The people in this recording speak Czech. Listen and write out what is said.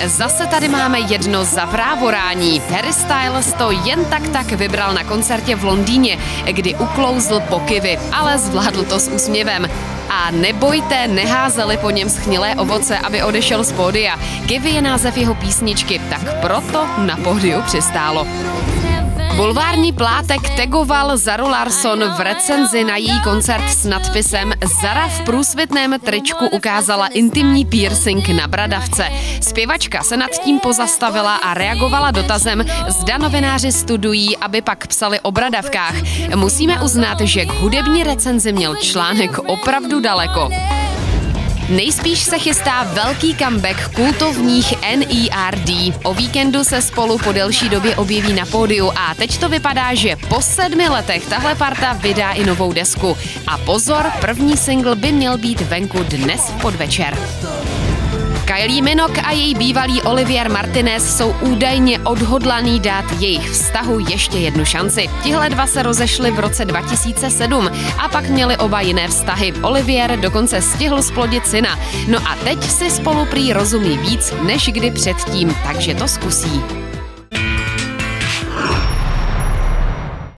Zase tady máme jedno zavrávorání. Harry Styles to jen tak vybral na koncertě v Londýně, kdy uklouzl po kyvi, ale zvládl to s úsměvem. A nebojte, neházeli po něm schnilé ovoce, aby odešel z pódia. Kiwi je název jeho písničky, tak proto na pódiu přistálo. Bulvární plátek tagoval Zaru Larsson v recenzi na její koncert s nadpisem Zara v průsvitném tričku ukázala intimní piercing na bradavce. Zpěvačka se nad tím pozastavila a reagovala dotazem, zda novináři studují, aby pak psali o bradavkách. Musíme uznat, že k hudební recenzi měl článek opravdu daleko. Nejspíš se chystá velký comeback kultovních N.E.R.D. O víkendu se spolu po delší době objeví na pódiu a teď to vypadá, že po 7 letech tahle parta vydá i novou desku. A pozor, první single by měl být venku dnes v podvečer. Kylie Minogue a její bývalý Olivier Martinez jsou údajně odhodlaný dát jejich vztahu ještě jednu šanci. Tihle dva se rozešli v roce 2007 a pak měli oba jiné vztahy. Olivier dokonce stihl zplodit syna. No a teď si spolu prý rozumí víc než kdy předtím, takže to zkusí.